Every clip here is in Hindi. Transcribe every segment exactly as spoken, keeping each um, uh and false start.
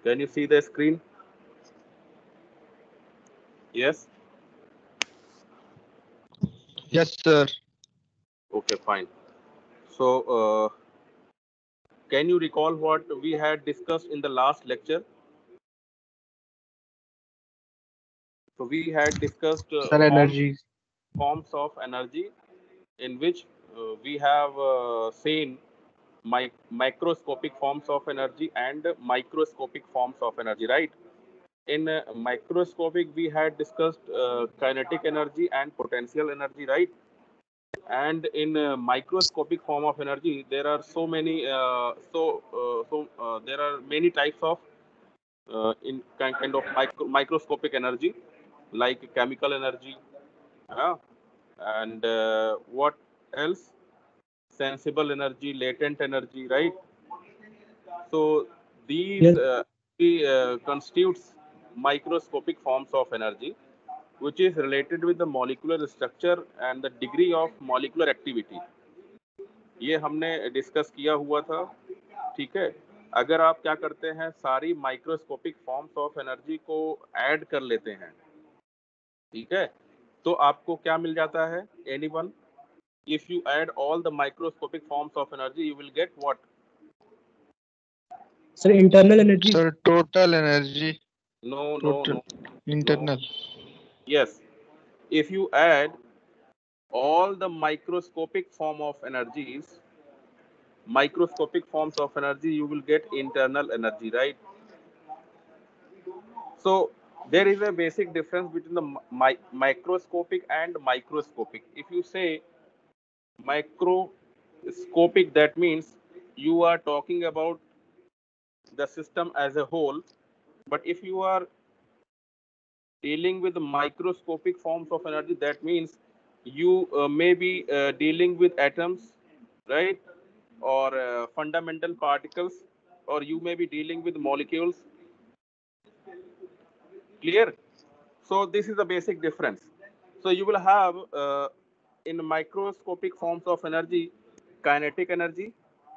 Can you see the screen? Yes. Yes, sir. Okay, fine. So, uh, can you recall what we had discussed in the last lecture? So, we had discussed uh, Sir, forms energy. forms of energy, in which uh, we have uh, seen my, microscopic forms of energy and microscopic forms of energy, right? In uh, microscopic, we had discussed uh, kinetic energy and potential energy, right? And in uh, microscopic form of energy, there are so many, uh, so uh, so uh, there are many types of uh, in kind kind of micro, microscopic energy, like chemical energy, uh, and uh, what else? Sensible energy, latent energy, right? So these Yes, uh, the, uh, constitutes microscopic forms of energy, which is related with the molecular structure and the degree of molecular activity. ये हमने डिस्कस किया हुआ था, ठीक है। अगर आप क्या करते हैं, सारी माइक्रोस्कोपिक फॉर्म्स ऑफ एनर्जी को ऐड कर लेते हैं, ठीक है, तो आपको क्या मिल जाता है? Anyone? If you add all the microscopic forms of energy, you will get what? sir, internal energy. Sir, total energy. No no Total. No no Internal. Yes, if you add all the microscopic form of energies, microscopic forms of energy, you will get internal energy, right? So there is a basic difference between the mi- microscopic and microscopic. If you say microscopic, that means you are talking about the system as a whole. But if you are dealing with microscopic forms of energy, that means you uh, may be uh, dealing with atoms, right? Or uh, fundamental particles, or you may be dealing with molecules. Clear? So this is the basic difference. So you will have uh, in microscopic forms of energy, kinetic energy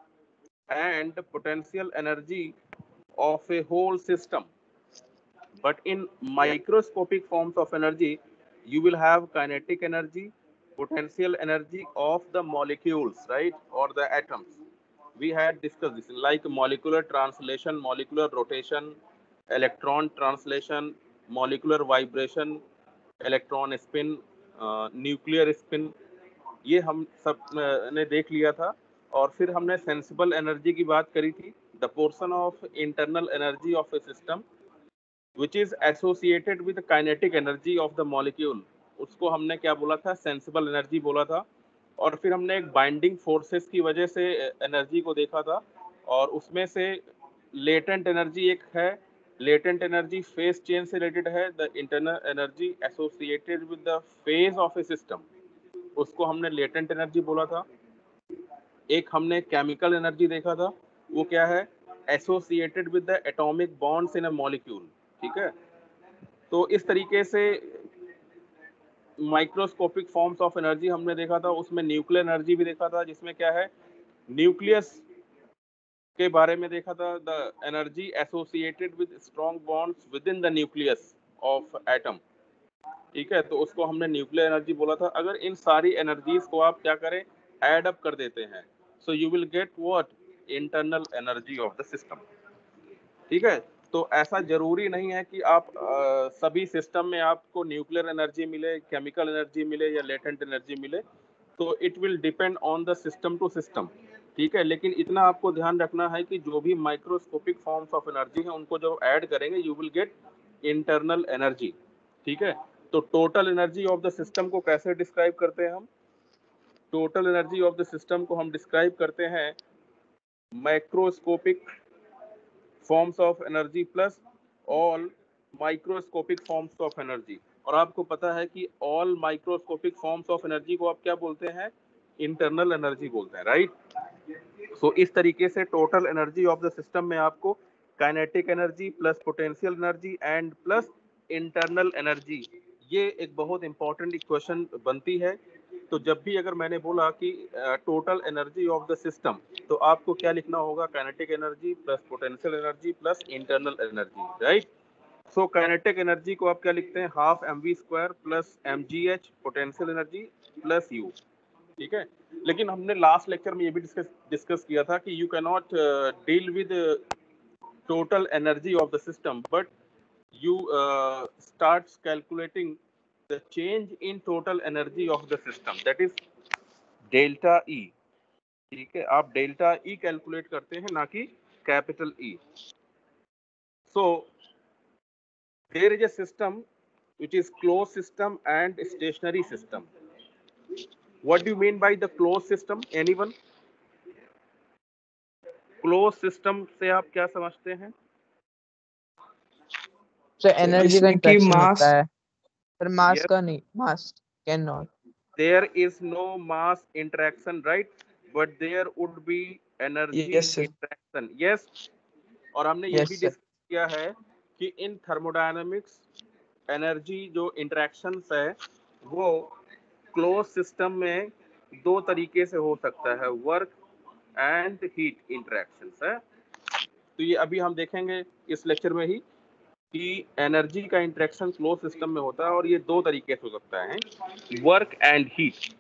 and potential energy of a whole system. But in microscopic forms of energy, you will have kinetic energy, potential energy of the molecules, right? Or the atoms. We had discussed this, like molecular translation, molecular rotation, electron translation, molecular vibration, electron spin, uh, nuclear spin, ये हम सब अ, ने देख लिया था। और फिर हमने सेंसिबल एनर्जी की बात करी थी, the portion of internal energy of a system which is associated with the kinetic energy of the molecule, उसको हमने क्या बोला था? सेंसिबल एनर्जी बोला था। और फिर हमने एक बाइंडिंग फोर्सेस की वजह से एनर्जी को देखा था, और उसमें से लेटेंट एनर्जी एक है, लेटेंट एनर्जी फेज चेंज से रिलेटेड है, the internal energy associated with the phase of a system, उसको हमने लेटेंट एनर्जी बोला था। एक हमने केमिकल एनर्जी देखा था, वो क्या है? Associated with the atomic bonds in a molecule, ठीक है। तो इस तरीके से माइक्रोस्कोपिक फॉर्म्स ऑफ एनर्जी हमने देखा था, उसमें न्यूक्लियर एनर्जी भी देखा था, जिसमें क्या है, न्यूक्लियस के बारे में देखा था, the energy associated with strong bonds with in the nucleus of atom, ठीक है। तो उसको हमने न्यूक्लियर एनर्जी बोला था। अगर इन सारी एनर्जीज को आप क्या करें, एड अप कर देते हैं, so you will get what? Internal energy of the system, ठीक है। तो ऐसा जरूरी नहीं है कि आप आ, सभी सिस्टम में आपको न्यूक्लियर एनर्जी मिले, केमिकल एनर्जी मिले या लेटेंट एनर्जी मिले। तो it will depend on the system to system, ठीक है। लेकिन इतना आपको ध्यान रखना है कि जो भी माइक्रोस्कोपिक फॉर्म्स ऑफ एनर्जी है, उनको जब ऐड करेंगे, you will get internal energy, ठीक है। तो total energy of the system को कैसे डिस्क्राइब करते हैं हम? Total energy of the system को हम डिस्क्राइब करते हैं microscopic forms of energy plus all microscopic forms of energy. और आपको पता है कि all microscopic forms of energy को आप क्या बोलते हैं? इंटरनल एनर्जी बोलते हैं, राइट। सो so, इस तरीके से total energy of the system में आपको kinetic energy plus potential energy and plus internal energy, ये एक बहुत इंपॉर्टेंट इक्वेशन बनती है। तो जब भी अगर मैंने बोला कि total energy of the system, तो आपको क्या लिखना होगा? Kinetic energy plus potential energy plus internal energy, right? So kinetic energy को आप क्या लिखते हैं? Half M V square plus M G H potential energy plus U, ठीक है। लेकिन हमने लास्ट लेक्चर में ये भी डिस्कस डिस्कस किया था कि you can not deal with total energy of the system, but you uh, starts calculating the change in total energy of the system, that is delta E, ठीक है। आप डेल्टा E कैलकुलेट करते हैं, ना कि capital E। so there is a system which is closed system and stationary system. What do you mean by the closed system? Anyone? closed system से आप क्या समझते हैं? So energy का जिसमें कि इंट्रैक्शन मास, होता है, पर मास Yes. का नहीं, mass can not. There is no mass interaction, right? But there would be energy Yes, sir. interaction. Yes. और हमने ये Yes, भी sir. डिस्कस किया है कि इन थर्मोडायनामिक्स एनर्जी जो इंटरेक्शंस है वो क्लोज सिस्टम में दो तरीके से हो सकता है, वर्क एंड हीट इंटरेक्शंस है। तो ये अभी हम देखेंगे इस लेक्चर में ही कि एनर्जी का इंटरेक्शन क्लोज सिस्टम में होता है और ये दो तरीके से हो सकता है, वर्क एंड हीट।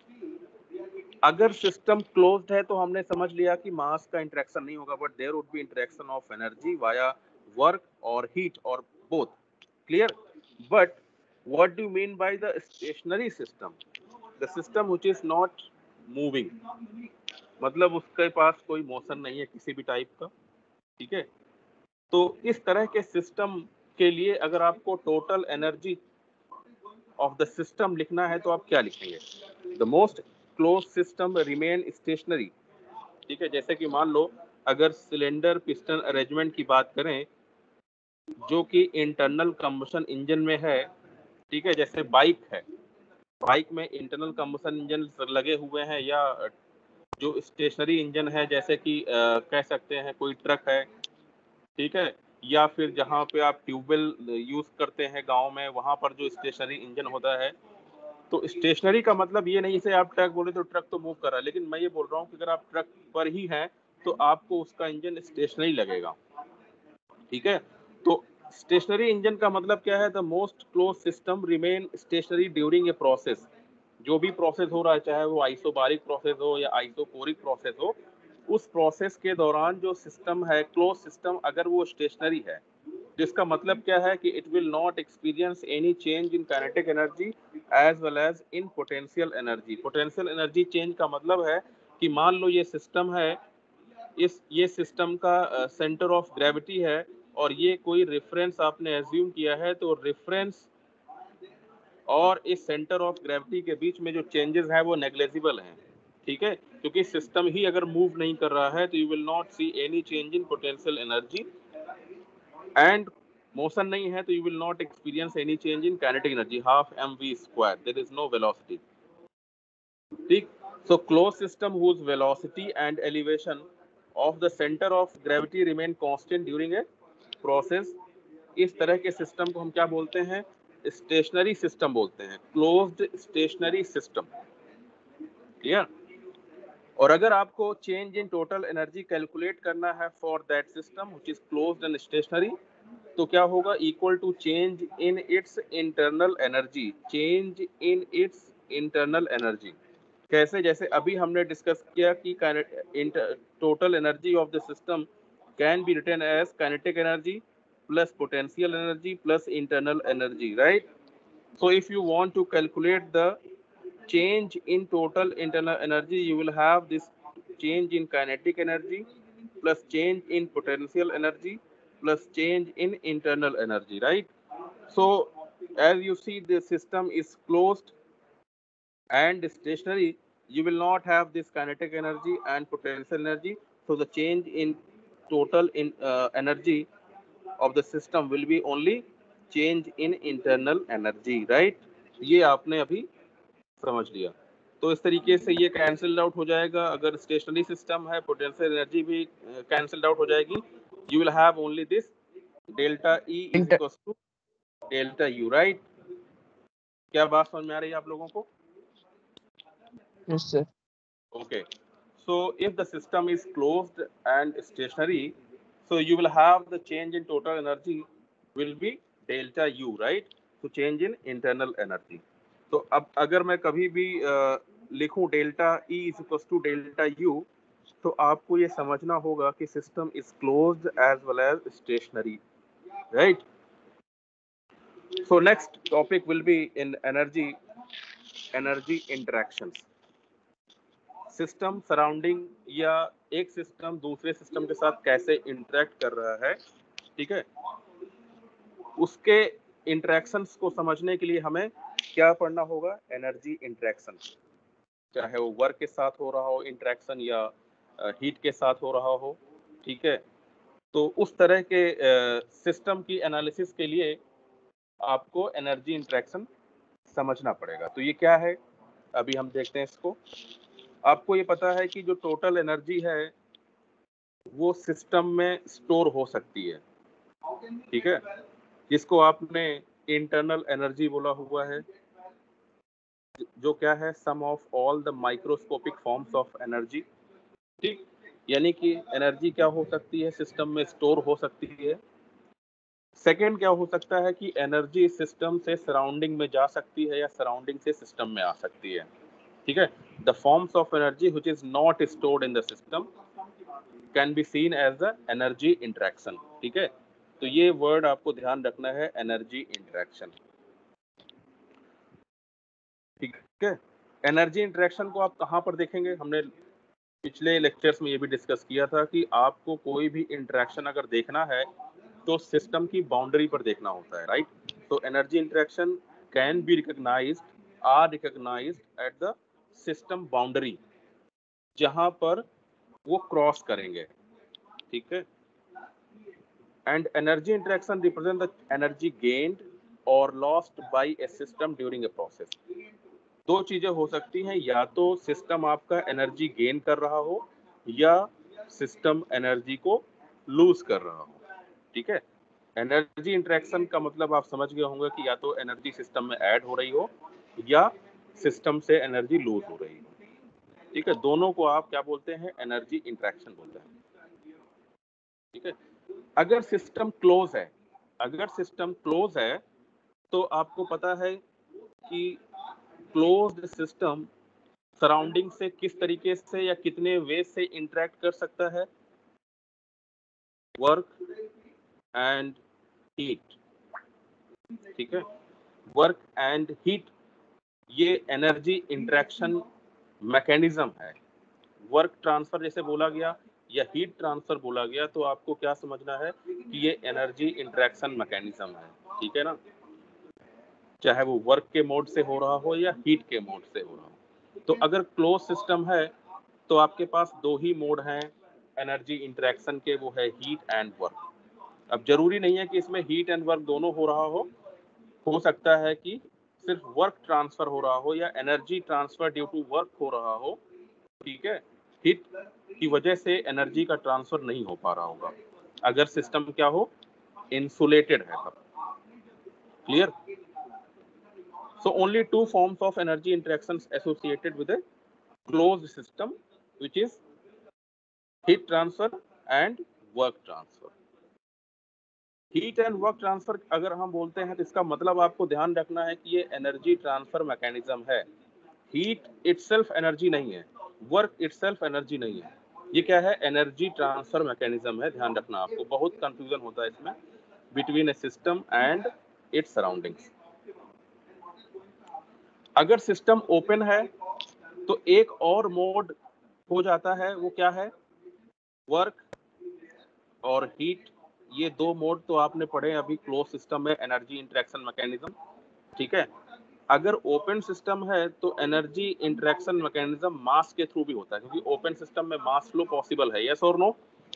अगर सिस्टम क्लोज्ड है तो हमने समझ लिया कि मास का इंटरेक्शन नहीं होगा, but there would be interaction of energy via work और हीट और both, clear? But what do you mean by the stationary system? The system which is not moving, मतलब उसके पास कोई मोशन नहीं है किसी भी टाइप का, ठीक है। तो इस तरह के सिस्टम के लिए अगर आपको total energy of the system लिखना है तो आप क्या लिखेंगे? The most close system remain stationary, ठीक है। जैसे कि मान लो अगर सिलेंडर पिस्टन अरेंजमेंट की बात करें जो कि इंटरनल कंबशन इंजन में है, ठीक है। जैसे बाइक है, बाइक में इंटरनल कंबशन इंजन लगे हुए हैं, या जो स्टेशनरी इंजन है जैसे कि आ, कह सकते हैं कोई ट्रक है, ठीक है, या फिर जहाँ पे आप ट्यूबवेल यूज करते हैं गांव में, वहां पर जो स्टेशनरी इंजन होता है। तो स्टेशनरी का मतलब ये नहीं से आप ट्रक बोले तो ट्रक तो मूव कर रहा है, लेकिन मैं ये बोल रहा हूँ कि अगर आप ट्रक पर ही हैं तो आपको उसका इंजन स्टेशनरी लगेगा, ठीक है। तो स्टेशनरी इंजन का मतलब क्या है? The most close system remain stationary during a process. जो भी प्रोसेस हो रहा है, चाहे वो आइसोबारिक प्रोसेस हो या आइसोकोरिक प्रोसेस हो, उस प्रोसेस के दौरान जो सिस्टम है क्लोज सिस्टम, अगर वो स्टेशनरी है, जिसका मतलब क्या है कि it will not experience any change in kinetic energy as well as in potential energy. Potential energy change का मतलब है कि मान लो ये सिस्टम है, इस ये सिस्टम का सेंटर ऑफ ग्रेविटी है और ये कोई रेफरेंस आपने एज्यूम किया है, तो रेफरेंस और इस सेंटर ऑफ ग्रेविटी के बीच में जो चेंजेस हैं वो नेग्लेजिबल हैं, ठीक है। क्योंकि सिस्टम ही अगर मूव नहीं कर रहा है तो you will not see any change in potential energy, and motion नहीं है तो you will not experience any change in kinetic energy, half M V square, there is no velocity, ठीक। So close system whose velocity and elevation of the centre of gravity remain constant during a process, इस तरह के सिस्टम को हम क्या बोलते हैं? स्टेशनरी सिस्टम बोलते हैं, क्लोज्ड स्टेशनरी सिस्टम, क्लियर? और अगर आपको change in total energy calculate करना है for that system which is closed and stationary, तो क्या होगा? Equal to change in its internal energy, change in its internal energy. कैसे? जैसे अभी हमने डिस्कस किया कि total energy of the system can be written as kinetic energy plus potential energy plus internal energy, right? So if you want to calculate the change in total internal energy, you will have this change in kinetic energy plus change in potential energy plus change in internal energy, right? So as you see, the system is closed and stationary, you will not have this kinetic energy and potential energy, so the change in total in uh, energy of the system will be only change in internal energy, right? ये आपने अभी समझ लिया। तो इस तरीके से ये कैंसिल आउट हो जाएगा। अगर स्टेशनरी सिस्टम है, पोटेंशियल एनर्जी भी कैंसिल आउट हो जाएगी। You will have only this delta E is equal to delta U, right? क्या बात समझ में आ रही है आप लोगों को? Yes, sir. Okay. So if the system is closed and stationary, so you will have the change in total energy will be delta U, right? So change in internal energy. तो अब अगर मैं कभी भी uh, लिखूं delta E is equals to delta U, तो आपको ये समझना होगा कि system is closed as well as stationary, right? So next topic will be in energy energy interactions. System surrounding या एक सिस्टम दूसरे सिस्टम के साथ कैसे इंटरेक्ट कर रहा है, ठीक है, उसके इंटरेक्शंस को समझने के लिए हमें क्या पढ़ना होगा? Energy interaction. चाहे वो वर्क के साथ हो रहा हो इंटरेक्शन या हीट के साथ हो रहा हो, ठीक है। तो उस तरह के सिस्टम की एनालिसिस के लिए आपको एनर्जी इंटरेक्शन समझना पड़ेगा। तो ये क्या है, अभी हम देखते हैं इसको। आपको ये पता है कि जो टोटल एनर्जी है वो सिस्टम में स्टोर हो सकती है, ठीक है, जिसको आपने इंटरनल एनर्जी बोला हुआ है, जो क्या है? Sum of all the microscopic forms of energy, ठीक। यानी कि एनर्जी क्या हो सकती है? सिस्टम में स्टोर हो सकती है। सेकेंड क्या हो सकता है कि एनर्जी सिस्टम से सराउंडिंग में जा सकती है या सराउंडिंग से सिस्टम में आ सकती है, ठीक है। The forms of energy which is not stored in the system can be seen as the energy interaction, ठीक है। तो ये वर्ड आपको ध्यान रखना है, एनर्जी इंटरेक्शन, ठीक है। एनर्जी इंटरेक्शन को आप कहाँ पर देखेंगे? हमने पिछले लेक्चर्स में ये भी डिस्कस किया था कि आपको कोई भी इंटरेक्शन अगर देखना है तो सिस्टम की बाउंड्री पर देखना होता है, राइट? तो energy interaction can be recognised or recognised at the system boundary, जहां पर वो क्रॉस करेंगे, ठीक है। And energy interaction represent the energy gained और lost by a system during a process. दो चीजें हो सकती हैं, या तो सिस्टम आपका एनर्जी गेन कर रहा हो या सिस्टम एनर्जी को लूज कर रहा हो, ठीक है। एनर्जी इंटरेक्शन का मतलब आप समझ गए होंगे कि या तो एनर्जी सिस्टम में ऐड हो रही हो या सिस्टम से एनर्जी लूज हो रही हो, ठीक है। दोनों को आप क्या बोलते हैं? एनर्जी इंटरेक्शन बोलते हैं, ठीक है। अगर सिस्टम क्लोज है अगर सिस्टम क्लोज है तो आपको पता है कि क्लोज्ड सिस्टम सराउंडिंग से किस तरीके से या कितने वे से इंटरेक्ट कर सकता है? वर्क एंड हीट, ठीक है। वर्क एंड हीट ये एनर्जी इंटरेक्शन मैकेनिज्म है। वर्क ट्रांसफर जैसे बोला गया या हीट ट्रांसफर बोला गया, तो आपको क्या समझना है कि ये एनर्जी इंटरेक्शन मैकेनिज्म है, ठीक है ना। चाहे वो वर्क के मोड से हो रहा हो या हीट के मोड से हो रहा हो। तो अगर क्लोज सिस्टम है तो आपके पास दो ही मोड हैं एनर्जी इंटरेक्शन के, वो है हीट एंड वर्क। अब जरूरी नहीं है कि इसमें हीट एंड वर्क दोनों हो रहा हो हो सकता है कि सिर्फ वर्क ट्रांसफर हो रहा हो या energy transfer due to work हो रहा हो, ठीक है। हीट की वजह से एनर्जी का ट्रांसफर नहीं हो पा रहा होगा अगर सिस्टम क्या हो? इंसुलेटेड है तब। Clear? So only two forms of energy interactions associated with a closed system, which is heat transfer and work transfer. Heat and work transfer अगर हम बोलते हैं तो इसका मतलब आपको ध्यान रखना है कि ये एनर्जी ट्रांसफर मैकेनिज्म है। हीट इटसेल्फ एनर्जी नहीं है, वर्क इटसेल्फ एनर्जी नहीं है, ये क्या है? एनर्जी ट्रांसफर मैकेनिज्म है। ध्यान रखना, आपको बहुत कंफ्यूजन होता है इसमें between a system and its surroundings. अगर सिस्टम ओपन है तो एक और मोड हो जाता है, वो क्या है? वर्क और हीट। ये दो मोड तो आपने पढ़े अभी क्लोज सिस्टम में एनर्जी इंटरेक्शन मैकेनिज्म, ठीक है। अगर ओपन सिस्टम है तो एनर्जी इंटरेक्शन मैकेनिज्म मास के थ्रू भी होता है, क्योंकि ओपन सिस्टम में मास फ्लो पॉसिबल है। यस और नो?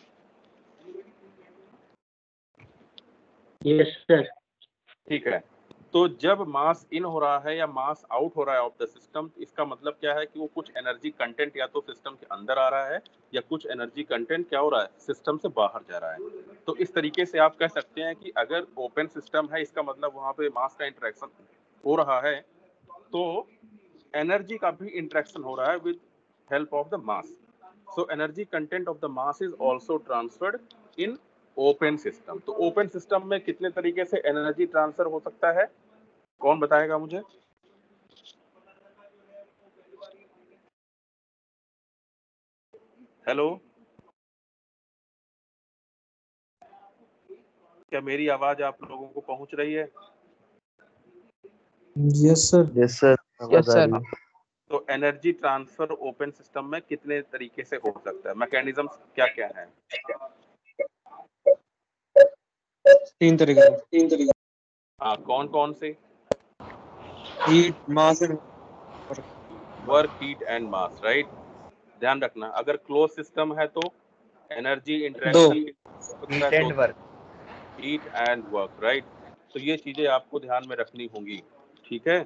Yes sir. ठीक है। तो जब मास इन हो रहा है या मास आउट हो रहा है ऑफ द सिस्टम, इसका मतलब क्या है कि वो कुछ एनर्जी कंटेंट या तो सिस्टम के अंदर आ रहा है या कुछ एनर्जी कंटेंट क्या हो रहा है? सिस्टम से बाहर जा रहा है। तो इस तरीके से आप कह सकते हैं कि अगर ओपन सिस्टम है, इसका मतलब वहां पे मास का इंटरेक्शन हो रहा है, तो एनर्जी का भी इंटरेक्शन हो रहा है with help of the mass. So energy content of the mass is also transferred in open system. तो ओपन सिस्टम में कितने तरीके से एनर्जी ट्रांसफर हो सकता है, कौन बताएगा मुझे? हेलो, क्या मेरी आवाज आप लोगों को पहुंच रही है? Yes sir. Yes sir, Yes, sir. तो एनर्जी ट्रांसफर ओपन सिस्टम में कितने तरीके से हो सकता है, मैकेनिज्म क्या क्या है? तीन तरीके से. तीन तरीके. हाँ, कौन कौन से? Heat, mass and work, heat and mass, right. ध्यान रखना, अगर क्लोज सिस्टम है तो energy interaction work. Heat and work, right. तो ये चीजें आपको ध्यान में रखनी होंगी, ठीक है.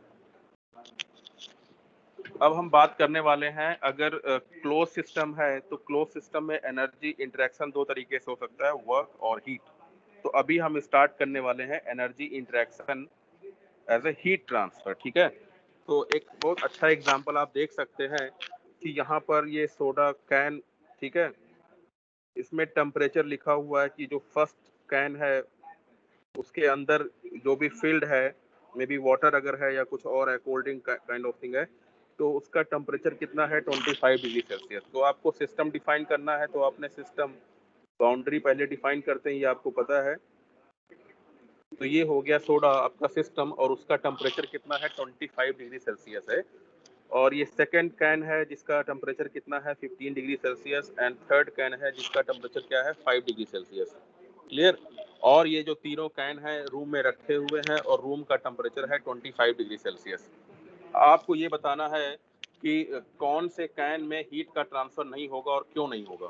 अब हम बात करने वाले हैं, अगर क्लोज सिस्टम है तो क्लोज सिस्टम में एनर्जी इंटरेक्शन दो तरीके से हो सकता है, वर्क और हीट. तो अभी हम स्टार्ट करने वाले हैं energy interaction as a heat transfer, ठीक है. तो एक बहुत अच्छा एग्जांपल आप देख सकते हैं कि यहाँ पर ये सोडा कैन, ठीक है, इसमें टेम्परेचर लिखा हुआ है कि जो फर्स्ट कैन है उसके अंदर जो भी फील्ड है, मे बी वाटर अगर है या कुछ और है, cold drink kind of thing है, तो उसका टेम्परेचर कितना है, पच्चीस डिग्री सेल्सियस. तो आपको सिस्टम डिफाइन करना है, तो आपने सिस्टम बाउंड्री पहले डिफाइन करते हैं, ये आपको पता है. तो ये हो गया सोडा आपका सिस्टम, और उसका टेम्परेचर कितना है, पच्चीस डिग्री सेल्सियस है. और ये सेकंड कैन है जिसका टेम्परेचर कितना है, पंद्रह degree Celsius. And third can है जिसका टेम्परेचर क्या है, पाँच डिग्री सेल्सियस. क्लियर. और ये जो तीनों कैन है रूम में रखे हुए हैं और रूम का टेम्परेचर है पच्चीस डिग्री सेल्सियस. आपको ये बताना है कि कौन से कैन में हीट का ट्रांसफर नहीं होगा और क्यों नहीं होगा.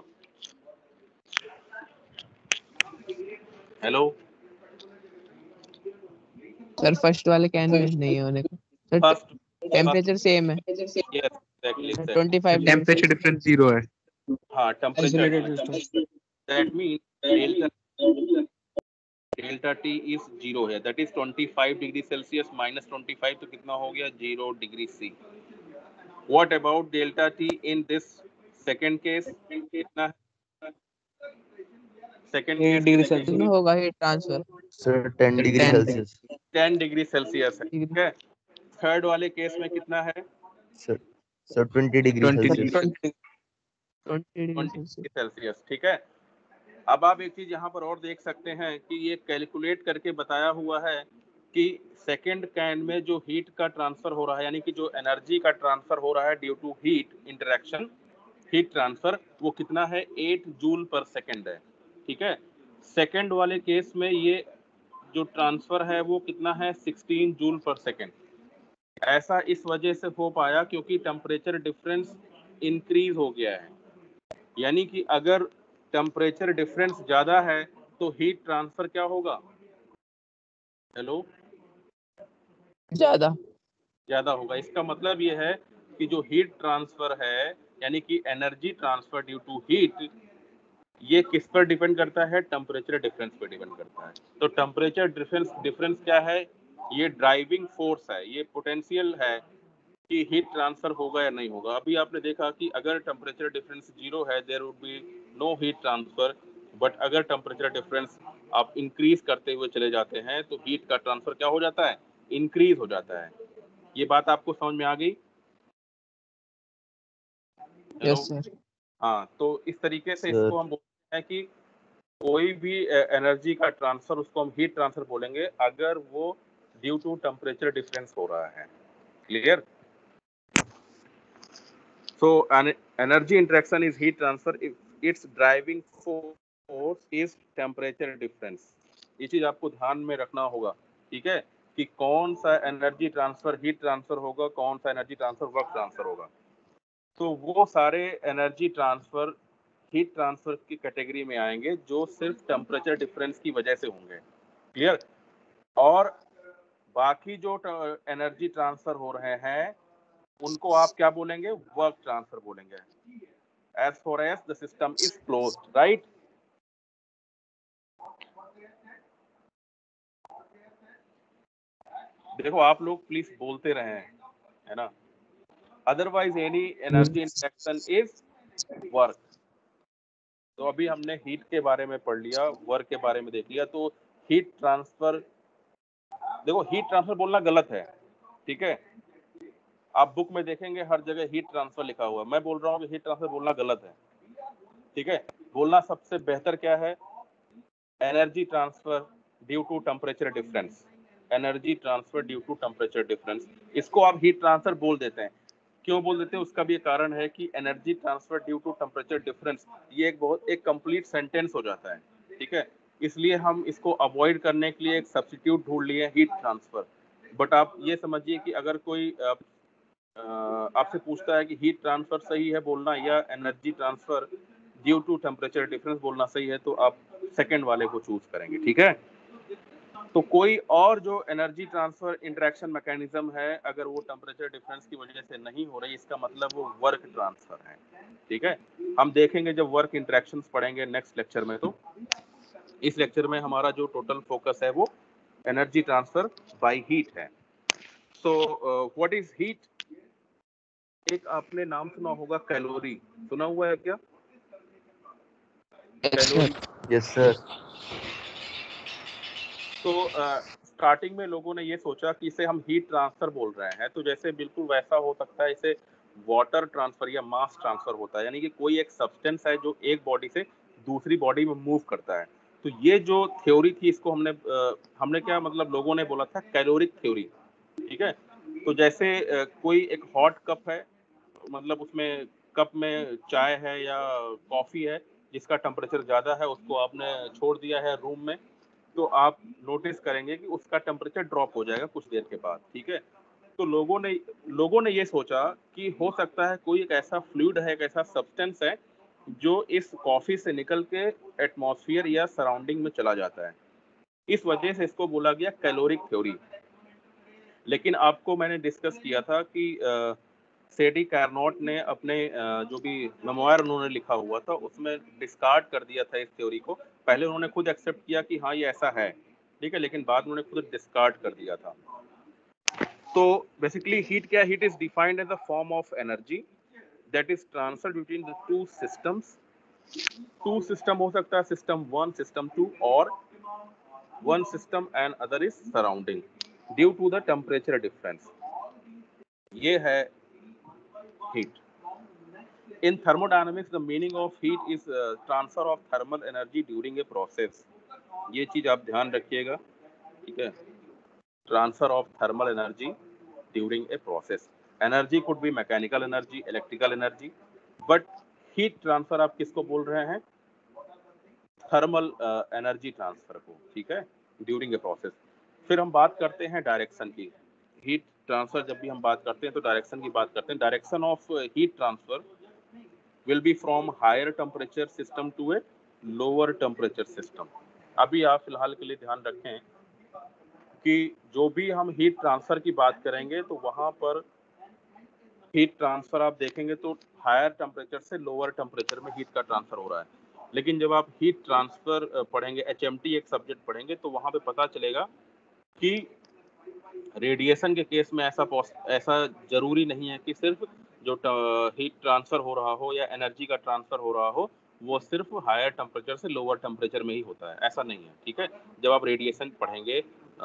हेलो सर फर्स्ट वाले कैन में नहीं होने का. Sir first. टेम्परेचर सेम है. Yes, exactly exactly. Twenty five temperature difference zero है. हाँ, temperature. Isolated system. That mean delta delta T is zero है. दैट इज पच्चीस डिग्री सेल्सियस माइनस पच्चीस, तो कितना हो गया, zero degree C. What about delta T in this second case, कितना है सेकंड एट केस? डिग्री में सेल्सियस. होगा heat transfer. Sir ten degree ten. Celsius. Ten degree Celsius है, ठीक है. थर्ड वाले केस में कितना है, sir sir twenty degree Celsius. Twenty degree twenty Celsius. Celsius, ठीक है. अब आप एक चीज यहाँ पर और देख सकते हैं कि ये कैलकुलेट करके बताया हुआ है कि सेकंड कैन में जो हीट का ट्रांसफर हो रहा है, यानी कि जो एनर्जी का ट्रांसफर हो रहा है due to heat interaction, heat transfer, वो कितना है, एट जूल पर सेकंड है, ठीक है. सेकंड वाले केस में ये जो ट्रांसफर है वो कितना है, सिक्सटीन जूल पर सेकंड. ऐसा इस वजह से हो पाया क्योंकि टेम्परेचर डिफरेंस इंक्रीज हो गया है. यानी कि अगर टेम्परेचर डिफरेंस ज्यादा है तो हीट ट्रांसफर क्या होगा, हेलो, ज्यादा. ज्यादा होगा. इसका मतलब ये है कि जो हीट ट्रांसफर है, यानी कि energy transfer due to heat, ये किस पर डिपेंड करता है, टेम्परेचर डिफरेंस पर डिपेंड करता है. तो टेम्परेचर डिफरेंस डिफरेंस क्या है, ये ड्राइविंग फोर्स है, ये पोटेंशियल है कि हीट ट्रांसफर होगा या नहीं होगा. अभी आपने देखा कि अगर टेम्परेचर डिफरेंस जीरो है, there would be no heat transfer. But अगर टेम्परेचर डिफरेंस आप इंक्रीज करते हुए चले जाते हैं तो हीट का ट्रांसफर क्या हो जाता है, इंक्रीज हो जाता है. ये बात आपको समझ में आ गई? हेलो. Yes sir. हाँ, तो इस तरीके से सर इसको हम बोलते हैं कि कोई भी एनर्जी का ट्रांसफर, उसको हम हीट ट्रांसफर बोलेंगे अगर वो ड्यू टू टेम्परेचर डिफरेंस हो रहा है. Clear? So an energy interaction is heat transfer if its driving force is temperature difference. ये चीज आपको ध्यान में रखना होगा, ठीक है, कि कौन सा एनर्जी ट्रांसफर हीट ट्रांसफर होगा, कौन सा एनर्जी ट्रांसफर वर्क ट्रांसफर होगा. तो वो सारे एनर्जी ट्रांसफर हीट ट्रांसफर की कैटेगरी में आएंगे जो सिर्फ टेम्परेचर डिफरेंस की वजह से होंगे. क्लियर? और बाकी जो एनर्जी ट्रांसफर हो रहे हैं उनको आप क्या बोलेंगे, वर्क ट्रांसफर बोलेंगे. As far as the system is closed, right. देखो आप लोग प्लीज बोलते रहे, है ना. Otherwise any energy interaction is work. तो अभी हमने हीट के बारे में पढ़ लिया, वर्क के बारे में देख लिया। तो हीट ट्रांसफर, देखो हीट ट्रांसफर बोलना गलत है, ठीक है। आप बुक में देखेंगे हर जगह हीट ट्रांसफर लिखा हुआ है। मैं बोल रहा हूँ कि हीट ट्रांसफर बोलना गलत है, ठीक है। बोलना सबसे बेहतर क्या है, energy transfer due to temperature difference. Energy transfer due to temperature difference, इसको आप हीट ट्रांसफर बोल देते हैं। क्यों बोल देते हैं, उसका भी एक कारण है कि energy transfer due to temperature difference, ये एक बहुत एक कंप्लीट सेंटेंस हो जाता है, ठीक है। इसलिए हम इसको अवॉइड करने के लिए एक सब्स्टिट्यूट ढूंढ लिए, हीट ट्रांसफर। बट आप ये समझिए कि अगर कोई आपसे पूछता है कि हीट ट्रांसफर सही है बोलना या energy transfer due to temperature difference बोलना सही है, तो आप सेकंड वाले को चूज करेंगे, ठीक है। तो कोई और जो एनर्जी ट्रांसफर इंटरेक्शन मैकेनिज्म है, अगर वो टेम्परेचर डिफरेंस की वजह से नहीं हो रही, इसका मतलब वो वर्क ट्रांसफर है, ठीक है। हम देखेंगे जब वर्क इंटरेक्शंस पढ़ेंगे नेक्स्ट लेक्चर में। तो इस लेक्चर में हमारा जो टोटल फोकस है वो एनर्जी ट्रांसफर बाय हीट है। So what is heat? एक आपने नाम सुना होगा कैलोरी, सुना हुआ है क्या? Calorie, yes sir. तो स्टार्टिंग uh, में लोगों ने ये सोचा कि इसे हम हीट ट्रांसफर बोल रहे हैं, तो जैसे बिल्कुल वैसा हो सकता है इसे वाटर ट्रांसफर या मास ट्रांसफर होता है, यानी कि कोई एक सब्सटेंस है जो एक बॉडी से दूसरी बॉडी में मूव करता है। तो ये जो थ्योरी थी, इसको हमने uh, हमने क्या मतलब लोगों ने बोला था कैलोरिक थ्योरी, ठीक है। तो जैसे uh, कोई एक हॉट कप है, मतलब उसमें कप में चाय है या कॉफी है जिसका टेम्परेचर ज्यादा है, उसको आपने छोड़ दिया है रूम में, तो आप नोटिस करेंगे कि उसका टेम्परेचर ड्रॉप हो जाएगा कुछ देर के बाद, ठीक है। तो लोगों ने लोगों ने ये सोचा कि हो सकता है कोई एक ऐसा फ्लूइड है, एक ऐसा सब्सटेंस है जो इस कॉफी से निकल के एटमॉस्फेयर या सराउंडिंग में चला जाता है। इस वजह से इसको बोला गया कैलोरिक थ्योरी। लेकिन आपको मैंने डिस्कस किया था कि आ, सेडी कार्नोट ने अपने जो भी मेमोयर उन्होंने लिखा हुआ था उसमें डिस्कार्ड कर दिया था इस थ्योरी को। पहले उन्होंने खुद एक्सेप्ट किया कि हाँ ये ऐसा है, ठीक है, लेकिन बाद में उन्होंने खुद डिस्कार्ड कर दिया था। तो बेसिकली हीट क्या, heat is defined as a form of energy that is transferred between the two systems. Two system हो सकता है, सिस्टम वन, सिस्टम टू, और one system and other is surrounding due to the temperature difference. ये है heat. In thermodynamics, the meaning of heat is uh, transfer of thermal energy during a process. ये चीज आप ध्यान रखिएगा, ठीक है। Transfer of thermal energy during a process. Energy could be mechanical energy, electrical energy, but heat transfer आप किसको बोल रहे हैं? Thermal uh, energy transfer को, ठीक है, during a process. फिर हम बात करते हैं डायरेक्शन की। हीट ट्रांसफर जब भी हम बात करते हैं तो डायरेक्शन की बात करते हैं। Direction of heat transfer will be from higher temperature system to a lower temperature system. अभी आप फिलहाल के लिए ध्यान रखें कि जो भी हम हीट ट्रांसफर की बात करेंगे तो वहां पर हीट ट्रांसफर आप देखेंगे तो हायर टेम्परेचर से लोअर टेम्परेचर में हीट का ट्रांसफर हो रहा है। लेकिन जब आप हीट ट्रांसफर पढ़ेंगे, एच एम टी एक सब्जेक्ट पढ़ेंगे, तो वहां पे पता चलेगा कि रेडिएशन के केस में ऐसा ऐसा जरूरी नहीं है कि सिर्फ जो हीट ट्रांसफर हो रहा हो या एनर्जी का ट्रांसफर हो रहा हो वो सिर्फ हायर टेम्परेचर से लोअर टेम्परेचर में ही होता है, ऐसा नहीं है, ठीक है। जब आप रेडिएशन पढ़ेंगे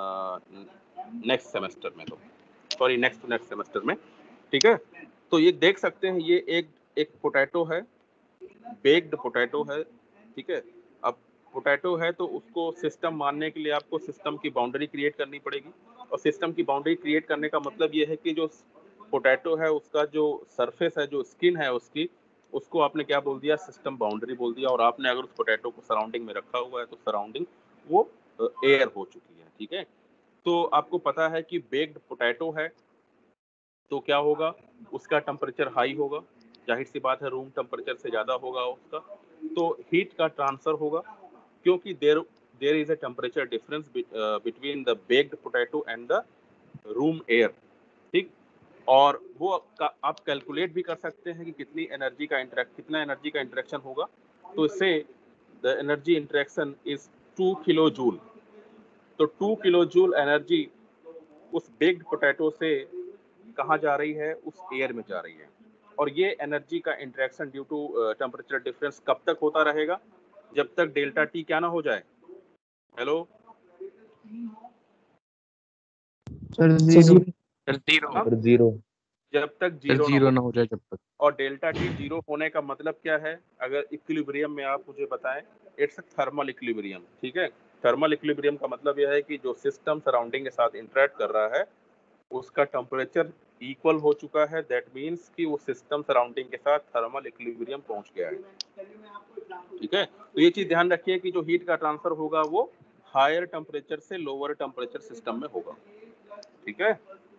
नेक्स्ट सेमेस्टर में, तो सॉरी नेक्स्ट नेक्स्ट सेमेस्टर में, ठीक है। तो ये देख सकते हैं, ये एक एक पोटैटो है, बेक्ड पोटैटो है, ठीक है। अब पोटैटो है तो उसको सिस्टम मानने के लिए आपको सिस्टम की बाउंड्री क्रिएट करनी पड़ेगी, और सिस्टम की बाउंड्री क्रिएट करने का मतलब ये है कि जो पोटैटो है उसका जो सरफेस है, जो स्किन है उसकी, उसको आपने क्या बोल दिया, सिस्टम बाउंड्री बोल दिया। और आपने अगर उस पोटैटो को सराउंडिंग में रखा हुआ है तो सराउंडिंग वो एयर हो चुकी है, ठीक है। तो आपको पता है कि बेक्ड पोटैटो है तो क्या होगा, उसका टेम्परेचर हाई होगा, जाहिर सी बात है रूम टेम्परेचर से ज्यादा होगा उसका, तो हीट का ट्रांसफर होगा, क्योंकि there there is a temperature difference between the baked potato and the room air, ठीक। और वो आप कैलकुलेट भी कर सकते हैं कि कितनी एनर्जी का इंटरेक्ट कितना एनर्जी का इंटरेक्शन होगा। तो इससे the energy interaction is two kilo joule. तो टू किलो जूल एनर्जी उस बेक्ड पोटैटो से कहाँ जा रही है, उस एयर में जा रही है। और ये एनर्जी का interaction due to temperature difference कब तक होता रहेगा, जब तक डेल्टा टी क्या ना हो जाए। Hello sir zero. Sir zero. हाँ? Sir zero. जब तक सर जीरो जीरो ना ना हो। हो जाए जब तक। और डेल्टा टी जीरो होने का मतलब क्या है, अगर इक्विलिब्रियम में आप मुझे बताएं, इट्स थर्मल इक्विलिब्रियम। ठीक है, थर्मल इक्विलिब्रियम का मतलब यह है कि जो सिस्टम सराउंडिंग के साथ इंटरेक्ट कर रहा है उसका टेम्परेचर इक्वल हो चुका है। दैट मीन्स कि वो सिस्टम सराउंडिंग के साथ थर्मल इक्विलिब्रियम पहुंच गया है। ठीक है, तो ये चीज ध्यान रखिए कि जो हीट का ट्रांसफर होगा वो हायर टेम्परेचर से लोअर टेम्परेचर सिस्टम में होगा। ठीक है,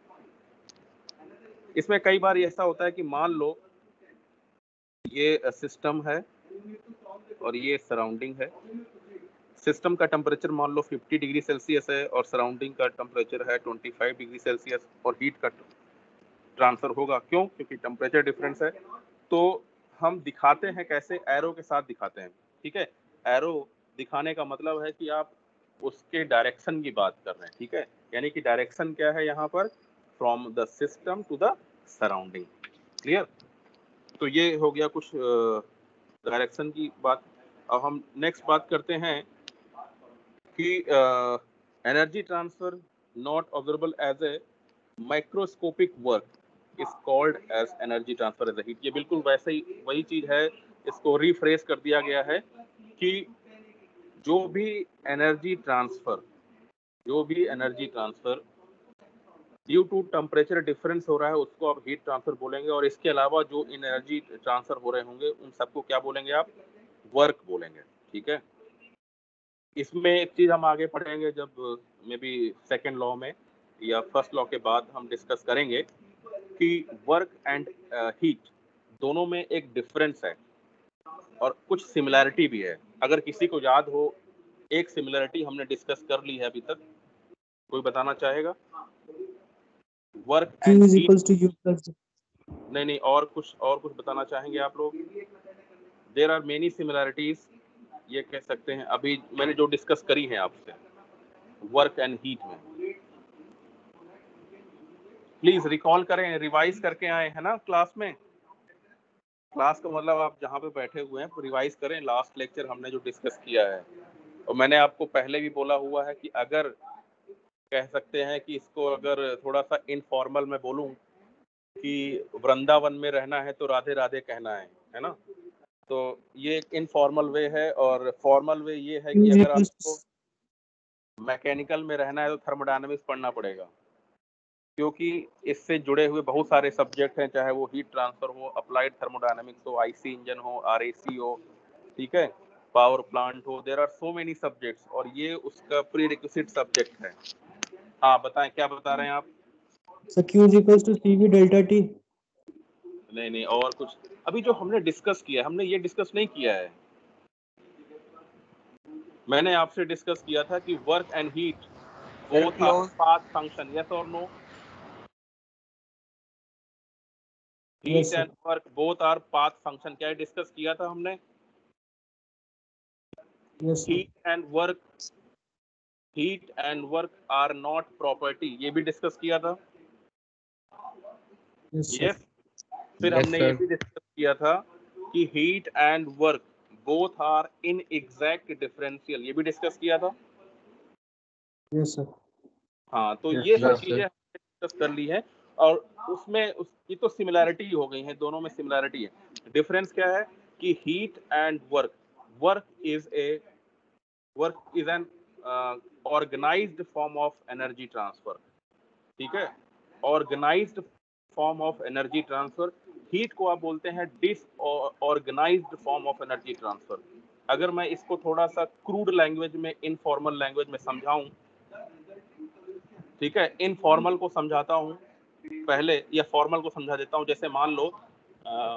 इसमें कई बार ऐसा होता है कि मान लो ये सिस्टम है और ये सराउंडिंग है। सिस्टम का टेम्परेचर मान लो पचास डिग्री सेल्सियस है और सराउंडिंग का टेम्परेचर है पच्चीस डिग्री सेल्सियस, और हीट का ट्रांसफर होगा। क्यों? क्योंकि टेम्परेचर डिफरेंस है। तो हम दिखाते हैं कैसे, एरो के साथ दिखाते हैं। ठीक है, एरो दिखाने का मतलब है कि आप उसके डायरेक्शन की बात कर रहे हैं। ठीक है, यानी कि डायरेक्शन क्या है यहाँ पर, from the system to the surrounding. Clear? तो ये हो गया कुछ डायरेक्शन की बात। अब हम नेक्स्ट बात करते हैं कि energy transfer not observable as a microscopic work is called as energy transfer as a heat. ये बिल्कुल वैसे ही वही चीज है, इसको रिफ्रेश कर दिया गया है कि जो भी एनर्जी ट्रांसफर जो भी energy transfer due to temperature difference हो रहा है उसको आप हीट ट्रांसफर बोलेंगे। और इसके अलावा जो एनर्जी ट्रांसफर हो रहे होंगे उन सबको क्या बोलेंगे आप, वर्क बोलेंगे। ठीक है, इसमें एक चीज हम आगे पढ़ेंगे जब मे बी सेकेंड लॉ में या फर्स्ट लॉ के बाद हम डिस्कस करेंगे कि वर्क एंड हीट दोनों में एक डिफरेंस है और कुछ सिमिलैरिटी भी है। अगर किसी को याद हो, एक सिमिलैरिटी हमने डिस्कस कर ली है अभी तक, कोई बताना चाहेगा? Work and heat. नहीं नहीं, और कुछ और कुछ बताना चाहेंगे आप लोग? देयर आर मेनी सिमिलैरिटीज, ये कह सकते हैं अभी मैंने जो डिस्कस करी है आपसे वर्क एंड हीट में। प्लीज रिकॉल करें, रिवाइज करके आए हैं ना क्लास में। क्लास का मतलब आप जहाँ पे बैठे हुए हैं रिवाइज करें लास्ट लेक्चर हमने जो डिस्कस किया है। और मैंने आपको पहले भी बोला हुआ है कि अगर कह सकते हैं कि इसको अगर थोड़ा सा इनफॉर्मल में बोलूं कि वृंदावन में रहना है तो राधे राधे कहना है, है ना? तो ये एक इनफॉर्मल वे है। और फॉर्मल वे ये है कि अगर आपको मैकेनिकल में रहना है तो थर्मोडायनामिक्स पढ़ना पड़ेगा, क्योंकि इससे जुड़े हुए बहुत सारे सब्जेक्ट हैं, चाहे वो हीट ट्रांसफर हो, अप्लाइड थर्मोडायनामिक्स हो, आईसी इंजन हो, आरएसी हो, ठीक है, पावर प्लांट हो। There are so many subjects और ये उसका प्री रिक्विजिट सब्जेक्ट है। हाँ बताएं, क्या बता रहे हैं आप? So Q is equals to C V delta T. नहीं नहीं, और कुछ अभी जो हमने डिस्कस किया, हमने ये डिस्कस नहीं किया है। मैंने आपसे डिस्कस किया था कि work and heat both are path function, yes और no? Yes, heat and work both are path function, क्या डिस्कस किया था हमने? yes, sir. Heat and work heat and work are not property, ये भी डिस्कस किया था। Yes, sir. यस। फिर Yes, हमने ये sir. भी डिस्कस किया था कि heat and work both are inexact differential, ये भी डिस्कस किया था। Yes, sir. हाँ, तो Yes, ये सब sir. चीजें हमने डिस्कस कर ली है। और उसमें उसकी तो सिमिलैरिटी हो गई है, दोनों में सिमिलैरिटी है। डिफरेंस क्या है कि heat and work work is a work is an organised form of energy transfer. ठीक है, organised form of energy transfer. Heat को आप बोलते हैं disorganised form of energy transfer. अगर मैं इसको थोड़ा सा क्रूड लैंग्वेज में, इनफॉर्मल लैंग्वेज में समझाऊं, ठीक है, इनफॉर्मल को समझाता हूं पहले या फॉर्मल को समझा देता हूं। जैसे मान लो आ,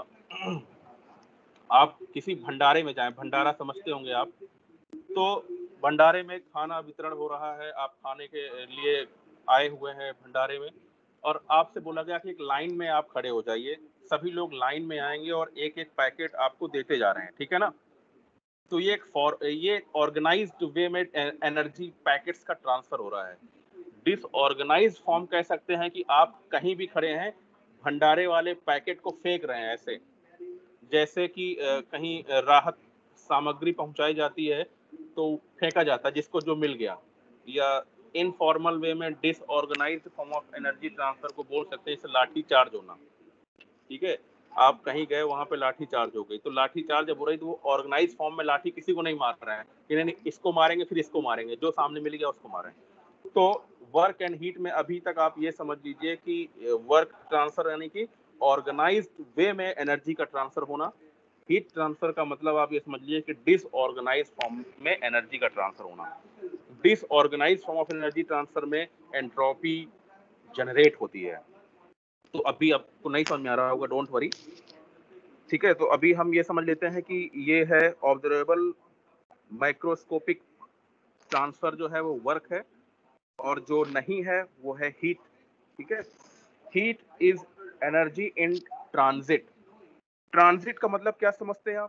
आप किसी भंडारे में जाएं, भंडारा समझते होंगे आप, तो भंडारे में खाना वितरण हो रहा है, आप खाने के लिए आए हुए हैं भंडारे में, और आपसे बोला गया कि एक लाइन में आप खड़े हो जाइए। सभी लोग लाइन में आएंगे और एक एक पैकेट आपको देते जा रहे हैं, ठीक है ना? तो ये एक फॉर ये ऑर्गेनाइज्ड वे में एनर्जी पैकेट्स का ट्रांसफर हो रहा है। डिसऑर्गेनाइज्ड फॉर्म कह सकते हैं कि आप कहीं भी खड़े हैं, भंडारे वाले पैकेट को फेंक रहे हैं ऐसे, जैसे कि अ, कहीं राहत सामग्री पहुंचाई जाती है तो फेंका जाता है जिसको जो मिल गया, या इनफॉर्मल वे में disorganised form of energy transfer को बोल सकते हैं, जैसे लाठी चार्ज होना। ठीक है, आप कहीं गए, वहां पे लाठी चार्ज हो गई, तो लाठी चार्ज जब हो रही तो वो ऑर्गेनाइज फॉर्म में लाठी किसी को नहीं मार रहे हैं कि नहीं इसको मारेंगे फिर इसको मारेंगे, जो सामने मिल गया उसको मारेंगे। तो वर्क एंड हीट में अभी तक आप ये समझ लीजिए कि वर्क ट्रांसफर यानी कि ऑर्गेनाइज्ड वे में एनर्जी का ट्रांसफर होना, हीट ट्रांसफर का मतलब आप ये समझ लीजिए कि डिसऑर्गेनाइज्ड फॉर्म में एनर्जी का ट्रांसफर होना। Disorganised form of energy transfer में एंट्रोपी जनरेट होती है। तो अभी आपको नहीं समझ में आ रहा होगा, डोंट वरी। ठीक है, तो अभी हम ये समझ लेते हैं कि ये है ऑब्जर्वेबल माइक्रोस्कोपिक ट्रांसफर जो है वो वर्क है, और जो नहीं है वो है हीट। ठीक है, heat is energy in transit. Transit का मतलब क्या समझते हैं आप?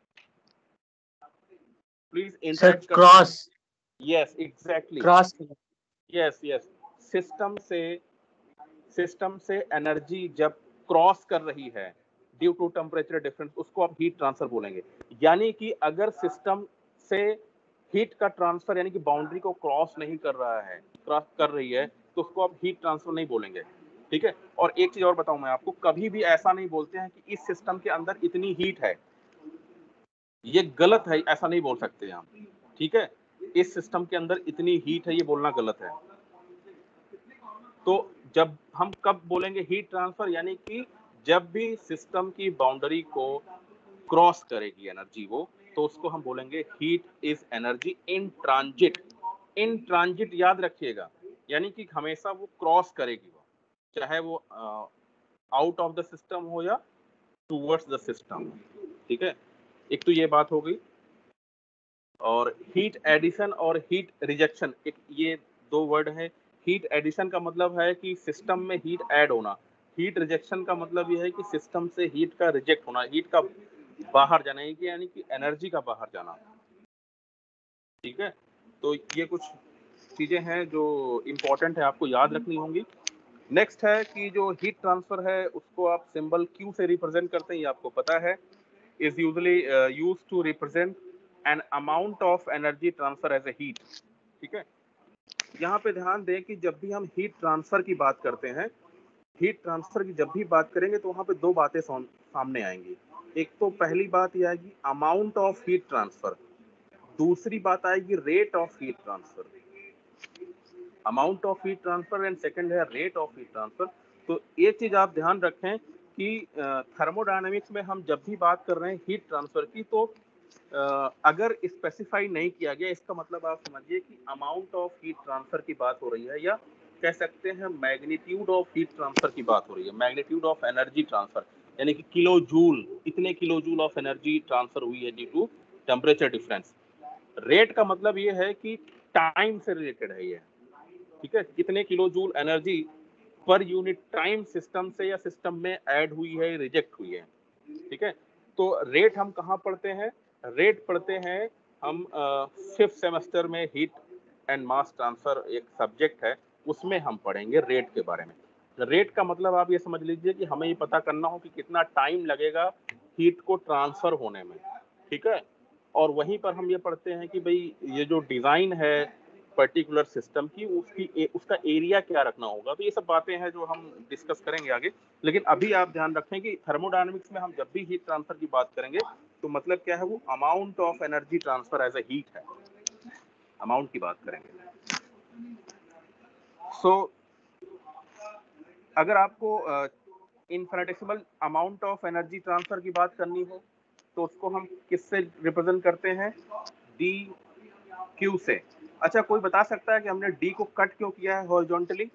प्लीज सर इंटरेक्ट कर। Cross yes exactly, cross yes yes system से सिस्टम से एनर्जी जब क्रॉस कर रही है ड्यू टू टेम्परेचर डिफरेंस, उसको आप हीट ट्रांसफर बोलेंगे। यानी कि अगर सिस्टम से हीट का ट्रांसफर यानी कि बाउंड्री को क्रॉस नहीं कर रहा है, क्रॉस कर रही है, तो उसको आप हीट ट्रांसफर नहीं बोलेंगे। ठीक है, और एक चीज और बताऊं मैं आपको, कभी भी ऐसा नहीं बोलते हैं कि इस सिस्टम के अंदर इतनी हीट है, ये गलत है, ऐसा नहीं बोल सकते हम। ठीक है, इस सिस्टम के अंदर इतनी हीट है, ये बोलना गलत है। तो जब हम कब बोलेंगे हीट ट्रांसफर, यानी कि जब भी सिस्टम की बाउंड्री को क्रॉस करेगी एनर्जी वो, तो उसको हम बोलेंगे heat is energy in transit. In transit याद रखिएगा, यानी कि हमेशा वो क्रॉस करेगी, वो चाहे वो आउट ऑफ द सिस्टम हो या टूवर्ड्स द सिस्टम। ठीक है, एक तो ये बात हो गई। और हीट एडिशन और हीट रिजेक्शन, एक ये दो वर्ड है। हीट एडिशन का मतलब है कि सिस्टम में हीट ऐड होना, हीट रिजेक्शन का मतलब ये है कि सिस्टम से हीट का रिजेक्ट होना, हीट का बाहर जाना, यानी कि एनर्जी का बाहर जाना। ठीक है, तो ये कुछ चीजें हैं जो इंपॉर्टेंट है, आपको याद रखनी होंगी। नेक्स्ट है कि जो हीट ट्रांसफर है उसको आप सिंबल क्यू से रिप्रेजेंट करते हैं, ये आपको पता है, is usually used to represent an amount of energy transfer as a heat. ठीक है, यहाँ पे ध्यान दें कि जब भी हम हीट ट्रांसफर की बात करते हैं, हीट ट्रांसफर की जब भी बात करेंगे तो वहाँ पे दो बातें सामने आएंगी। एक तो पहली बात यह आएगी अमाउंट ऑफ हीट ट्रांसफर, दूसरी बात आएगी rate of heat transfer. Amount of heat transfer and second है रेट ऑफ हीट ट्रांसफर। तो एक चीज आप ध्यान रखें कि थर्मोडायनेमिक्स में हम जब भी बात कर रहे हैं हीट ट्रांसफर की, तो अगर स्पेसिफाई नहीं किया गया, इसका मतलब आप समझिए कि अमाउंट ऑफ हीट ट्रांसफर की बात हो रही है, या कह सकते हैं मैग्नीट्यूड ऑफ हीट ट्रांसफर की बात हो रही है, मैग्नीट्यूड ऑफ एनर्जी ट्रांसफर, यानी कि किलो जूल, इतने kilo joule of energy transfer हुई है due to temperature difference. Rate का मतलब ये है कि टाइम से रिलेटेड है ये। ठीक है, कितने kilo joule energy per unit time system से या सिस्टम में ऐड हुई है, रिजेक्ट हुई है। ठीक है, तो रेट हम कहाँ पढ़ते हैं? रेट पढ़ते हैं हम फिफ्थ सेमेस्टर में, हीट एंड मास ट्रांसफर एक सब्जेक्ट है, उसमें हम पढ़ेंगे रेट के बारे में। रेट का मतलब आप ये समझ लीजिए कि हमें ये पता करना हो कि कितना टाइम लगेगा हीट को ट्रांसफर होने में। ठीक है, और वहीं पर हम ये पढ़ते हैं कि भाई ये जो डिजाइन है पर्टिकुलर सिस्टम की, उसकी ए, उसका एरिया क्या रखना होगा। तो ये सब बातें हैं जो हम डिस्कस करेंगे आगे। लेकिन अभी आप ध्यान रखें कि थर्मोडायनेमिक्स में हम जब भी हीट ट्रांसफर की बात करेंगे तो मतलब क्या है, वो amount of energy transfer as a heat है, अमाउंट की बात करेंगे। सो so, अगर आपको infinitesimal amount of energy transfer की बात करनी हो तो उसको हम किससे रिप्रेजेंट करते हैं? डी क्यू से। अच्छा, कोई बता सकता है कि हमने डी को कट क्यों किया है horizontally?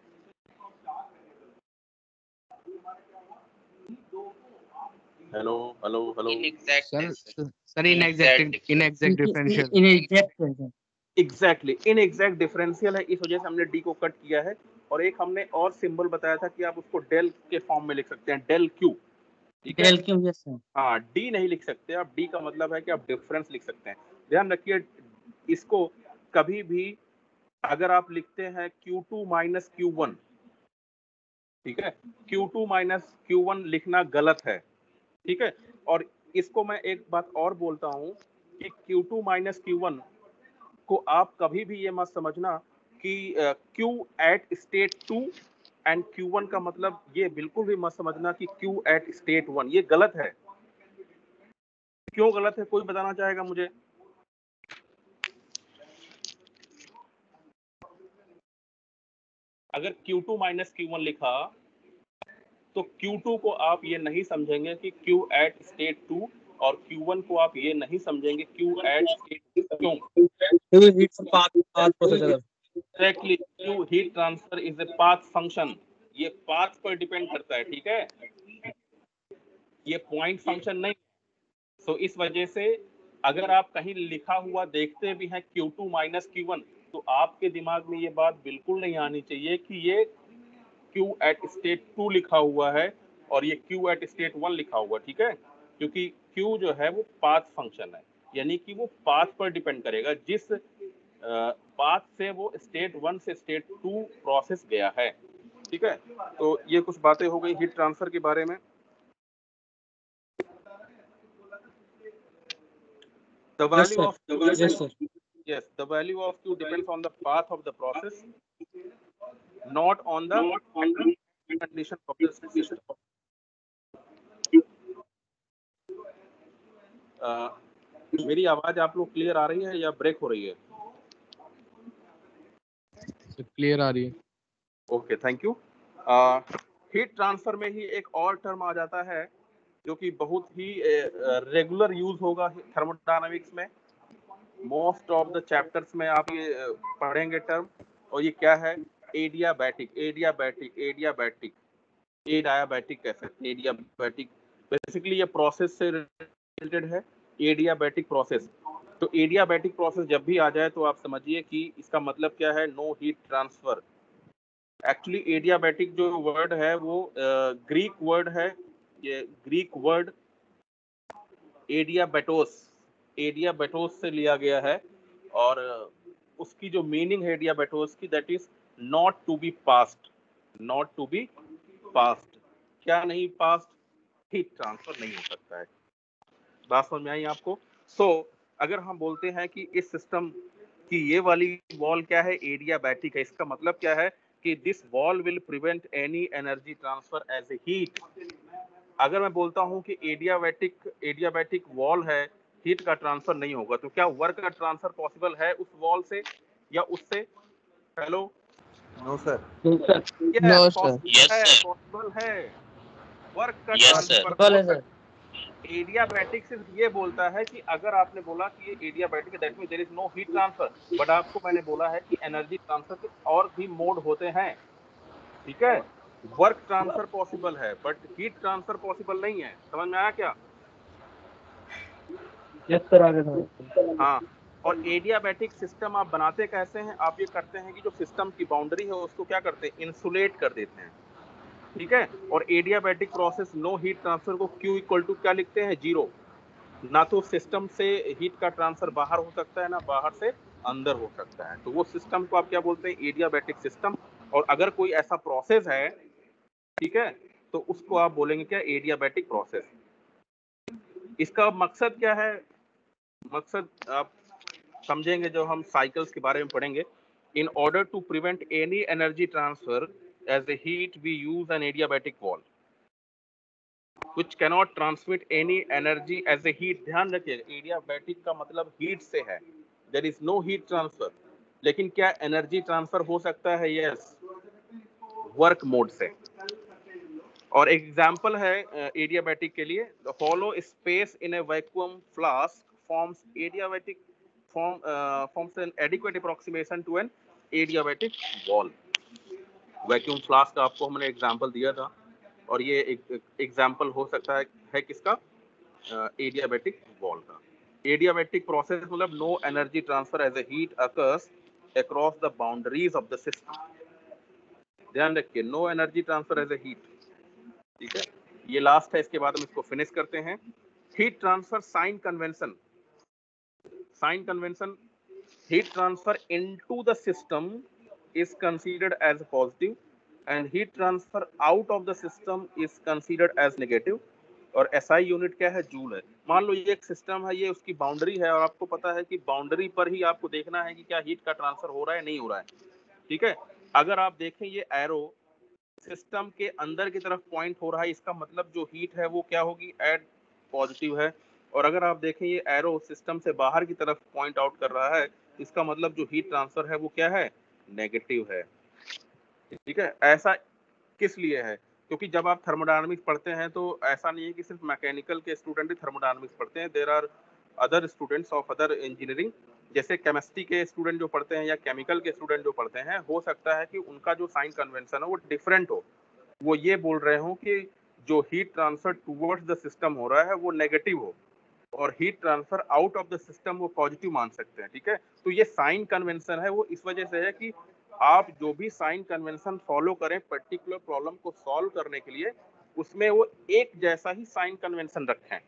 Hello hello hello sir sir inexact inexact differential inexact exactly inexact differential है, इस वजह से हमने डी को कट किया है। और एक हमने और सिंबल बताया था कि आप उसको डेल के फॉर्म में लिख सकते हैं, डेल क्यू। ठीक है, डेल क्यू, यस सर। हाँ, डी नहीं लिख सकते आप, डी का मतलब है कि आप डिफरेंस लिख सकते हैं। ध्यान रखिए, इसको कभी भी अगर आप लिखते हैं Q two minus Q one, ठीक है, Q two minus Q one लिखना गलत है, ठीक है। और इसको मैं एक बात और बोलता हूं कि Q two minus Q one को आप कभी भी ये मत समझना कि Q at state two and Q one का मतलब ये बिल्कुल भी मत समझना कि Q एट स्टेट वन, ये गलत है। क्यों गलत है, कोई बताना चाहेगा मुझे? अगर Q two minus Q one लिखा तो Q टू को आप ये नहीं समझेंगे कि Q एट स्टेट टू, और Q वन को आप ये नहीं समझेंगे Q एट स्टेट क्यों? Heat path path processor exactly, Q heat transfer is a path function, ये पाथ पर डिपेंड करता है, ठीक है, ये पॉइंट फंक्शन नहीं। सो so, इस वजह से अगर आप कहीं लिखा हुआ देखते भी हैं Q two minus Q one, तो आपके दिमाग में ये बात बिल्कुल नहीं आनी चाहिए कि ये Q एट स्टेट टू लिखा हुआ है और ये Q एट स्टेट वन लिखा हुआ, ठीक है, क्योंकि Q जो है वो पाथ फंक्शन है, यानी कि वो पाथ पर डिपेंड करेगा, जिस पाथ से वो स्टेट वन से स्टेट टू प्रोसेस गया है, ठीक है। तो ये कुछ बातें हो गई हीट ट्रांसफर के बारे में। The value of Q yes depends, sir yes, the value of Q depends on the path of the process, not on the condition of the system. uh, मेरी आवाज आप लोग क्लियर आ रही है या ब्रेक हो रही है? क्लियर आ रही है। Okay, thank you. Heat transfer में ही एक और टर्म आ जाता है जो कि बहुत ही रेगुलर uh, यूज होगा थर्मोडायनामिक्स में। मोस्ट ऑफ द चैप्टर्स में आप ये uh, पढ़ेंगे टर्म, और ये क्या है? एडियाबैटिक, एडियाबैटिक, एडियाबैटिक, एडियाबैटिक कह सकते हैं, एडियाबैटिक। बेसिकली ये प्रोसेस से रिलेटेड है, एडियाबैटिक प्रोसेस। तो एडियाबैटिक प्रोसेस जब भी आ जाए तो आप समझिए कि इसका मतलब क्या है, no heat transfer. Actually adiabatic जो वर्ड है वो ग्रीक uh, वर्ड है, ये ग्रीक वर्ड एडियाबैटोस, एडियाबैटोस से लिया गया है, और uh, उसकी जो मीनिंग है एडियाबैटोस की, that is not to be passed, not to be passed. क्या नहीं पास्ट? हीट ट्रांसफर नहीं हो सकता है। बात समझ में आई आपको? सो so, अगर हम बोलते हैं कि इस सिस्टम की ये वाली वॉल क्या है, एडियाबैटिक है, इसका मतलब क्या है कि this wall will prevent any energy transfer as a heat. अगर मैं बोलता हूं कि एडियाबैटिक एडियाबैटिक वॉल है, हीट का ट्रांसफर नहीं होगा, तो क्या वर्क का ट्रांसफर पॉसिबल है उस वॉल से या उससे? Hello? No sir. No, sir. Possible है, वर्क का ट्रांसफर। एडियाबैटिक सिर्फ ये बोलता है कि अगर आपने बोला कि ये एडियाबैटिक है, that means there is no heat transfer, but आपको मैंने बोला है कि एनर्जी ट्रांसफर के और भी मोड होते हैं, ठीक है। वर्क ट्रांसफर पॉसिबल है बट हीट ट्रांसफर पॉसिबल नहीं है। समझ में आया क्या? yes sir आगे सर हाँ, और एडियाबैटिक सिस्टम आप बनाते कैसे हैं? आप ये करते हैं कि जो सिस्टम की बाउंड्री है उसको क्या करते हैं, इंसुलेट कर देते हैं, ठीक है। और adiabatic process no heat transfer को Q इक्वल टू क्या लिखते हैं, जीरो। ना तो सिस्टम से हीट का ट्रांसफर बाहर हो सकता है, ना बाहर से अंदर हो सकता है, तो वो सिस्टम को आप क्या बोलते हैं, एडियाबैटिक सिस्टम। और अगर कोई ऐसा प्रोसेस है, ठीक है, तो उसको आप बोलेंगे क्या, एडियाबैटिक प्रोसेस। इसका मकसद क्या है? मकसद आप समझेंगे जब हम साइकिल्स के बारे में पढ़ेंगे। In order to prevent any energy transfer as a heat we use an adiabatic wall which cannot transmit any energy as a heat। ध्यान रखिए, एडियाबैटिक का मतलब हीट से है, there is no heat transfer। लेकिन क्या एनर्जी ट्रांसफर हो सकता है? यस, वर्क मोड से। और एग्जांपल है एडियाबैटिक के लिए, the hollow space in a vacuum flask forms adiabatic form forms an adequate approximation to an adiabatic wall. Vacuum flask का आपको हमने एग्जांपल दिया था, और ये एक एग्जांपल हो सकता है, है किसका, एडियाबैटिक वॉल का। एडियाबैटिक प्रोसेस मतलब no energy transfer as a heat occurs across the boundaries of the system. ध्यान रखिए, no energy transfer as a heat, ठीक है। ये लास्ट है, इसके बाद हम इसको फिनिश करते हैं। Heat transfer sign convention, sign convention heat transfer into the system is considered as positive and heat transfer out of the system is considered as negative. और एसआई यूनिट क्या है? जूल है। मान लो ये एक सिस्टम है, ये उसकी बाउंड्री है और आपको पता है कि बाउंड्री पर ही आपको देखना है कि क्या हीट का ट्रांसफर हो रहा है नहीं हो रहा है, ठीक है। अगर आप देखें ये एरो सिस्टम के अंदर की तरफ पॉइंट हो रहा है, इसका मतलब जो हीट है वो क्या होगी? ऐड पॉजिटिव है। और अगर आप देखें ये एरो सिस्टम से बाहर की तरफ पॉइंट आउट कर रहा है, इसका मतलब जो हीट ट्रांसफर है वो क्या है? नेगेटिव है, ठीक है। ऐसा किस लिए है? क्योंकि जब आप थर्मोडायनामिक्स पढ़ते हैं तो ऐसा नहीं है कि सिर्फ मैकेनिकल के स्टूडेंट ही थर्मोडायनामिक्स पढ़ते हैं। There are other students of other engineering, जैसे केमिस्ट्री के स्टूडेंट जो पढ़ते हैं या केमिकल के स्टूडेंट जो पढ़ते हैं, हो सकता है कि उनका जो साइन कन्वेंशन है वो डिफरेंट हो। वो ये बोल रहे हो कि जो heat transfer towards the system हो रहा है वो नेगेटिव हो और heat transfer out of the system वो पॉजिटिव मान सकते हैं, ठीक है। तो ये साइन कन्वेंशन है वो इस वजह से है कि आप जो भी साइन कन्वेंशन फॉलो करें पर्टिकुलर प्रॉब्लम को सॉल्व करने के लिए, उसमें वो एक जैसा ही साइन कन्वेंशन रखें,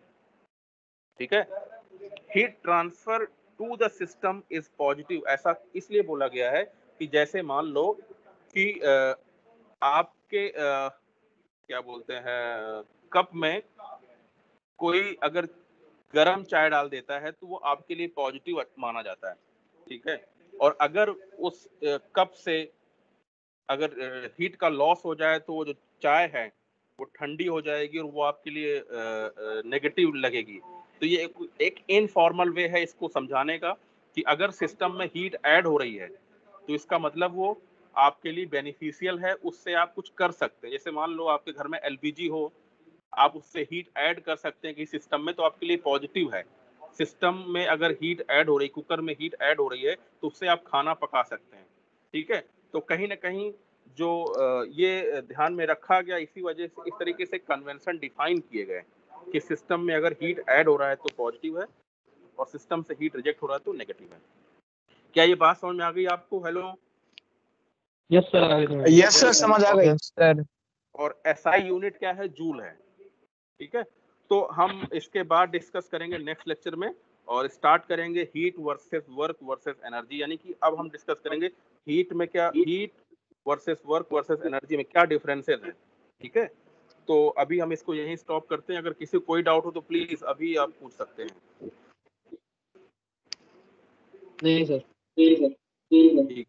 ठीक है। Heat transfer to the system is positive, ऐसा इसलिए बोला गया है कि जैसे मान लो कि आ, आपके आ, क्या बोलते हैं कप में कोई अगर गरम चाय डाल देता है तो वो आपके लिए पॉजिटिव माना जाता है, ठीक है। और अगर उस कप से अगर हीट का लॉस हो जाए तो वो जो चाय है वो ठंडी हो जाएगी और वो आपके लिए नेगेटिव लगेगी। तो ये एक, एक इनफॉर्मल वे है इसको समझाने का कि अगर सिस्टम में हीट ऐड हो रही है तो इसका मतलब वो आपके लिए बेनिफिशियल है, उससे आप कुछ कर सकते हैं। जैसे मान लो आपके घर में एलपीजी हो, आप उससे हीट ऐड कर सकते हैं कि सिस्टम में, तो आपके लिए पॉजिटिव है। सिस्टम में अगर हीट ऐड हो रही, कुकर में हीट ऐड हो रही है तो उससे आप खाना पका सकते हैं, ठीक है। तो कहीं ना कहीं जो ये ध्यान में रखा गया, इसी वजह से इस तरीके से कन्वेंशन डिफाइन किए गए कि सिस्टम में अगर हीट ऐड हो रहा है तो पॉजिटिव है और सिस्टम से हीट रिजेक्ट हो रहा है तो नेगेटिव है। क्या ये बात समझ में आ गई आपको? Hello, yes sir, yes sir, समझ आ गई। Yes sir. और एसआई यूनिट क्या है? जूल है, ठीक है। तो हम इसके बाद डिस्कस करेंगे नेक्स्ट लेक्चर में और स्टार्ट करेंगे heat versus work versus energy, यानी कि अब हम डिस्कस करेंगे हीट में क्या, heat versus work versus energy में क्या डिफरेंसेस हैं, ठीक है। तो अभी हम इसको यहीं स्टॉप करते हैं। अगर किसी को कोई डाउट हो तो प्लीज अभी आप पूछ सकते हैं। नहीं सर। ठीक।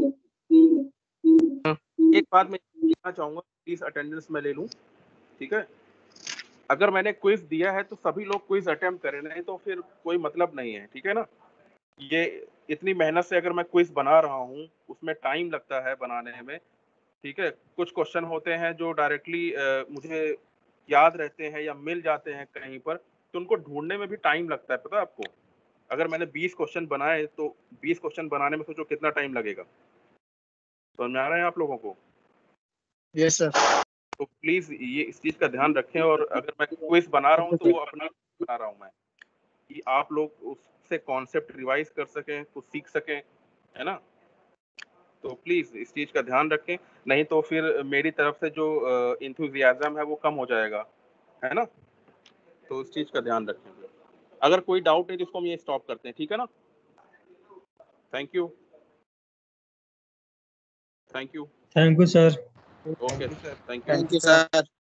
एक बात मैं कहना चाहूंगा, प्लीज अटेंडेंस में ले लूं, ठीक है। अगर मैंने क्विज दिया है तो सभी लोग क्विज अटेम्प्ट करें, नहीं तो फिर कोई मतलब नहीं है, ठीक है ना। ये इतनी मेहनत से अगर मैं क्विज बना रहा हूँ, उसमें टाइम लगता है बनाने में, ठीक है। कुछ क्वेश्चन होते हैं जो डायरेक्टली मुझे याद रहते हैं या मिल जाते हैं कहीं पर, तो उनको ढूंढने में भी टाइम लगता है, पता है आपको। अगर मैंने बीस क्वेश्चन बनाए तो बीस क्वेश्चन बनाने में सोचो कितना टाइम लगेगा। समझ में आ रहा है आप लोगों को? Yes sir. तो प्लीज ये इस चीज का ध्यान रखें। और अगर मैं क्विज बना रहा हूँ तो वो अपना बना रहा हूँ मैं, कि आप लोग उससे कॉन्सेप्ट रिवाइज कर सकें, कुछ सीख सकें, है ना। तो प्लीज इस चीज का ध्यान रखें, नहीं तो फिर मेरी तरफ से जो इंथुजियाज्म है वो कम हो जाएगा, है ना। तो इस चीज का ध्यान रखें। अगर कोई डाउट है तो इसको हम ये स्टॉप करते हैं, ठीक है ना। Thank you, thank you, thank you sir. Okay, thank you. Thank you sir.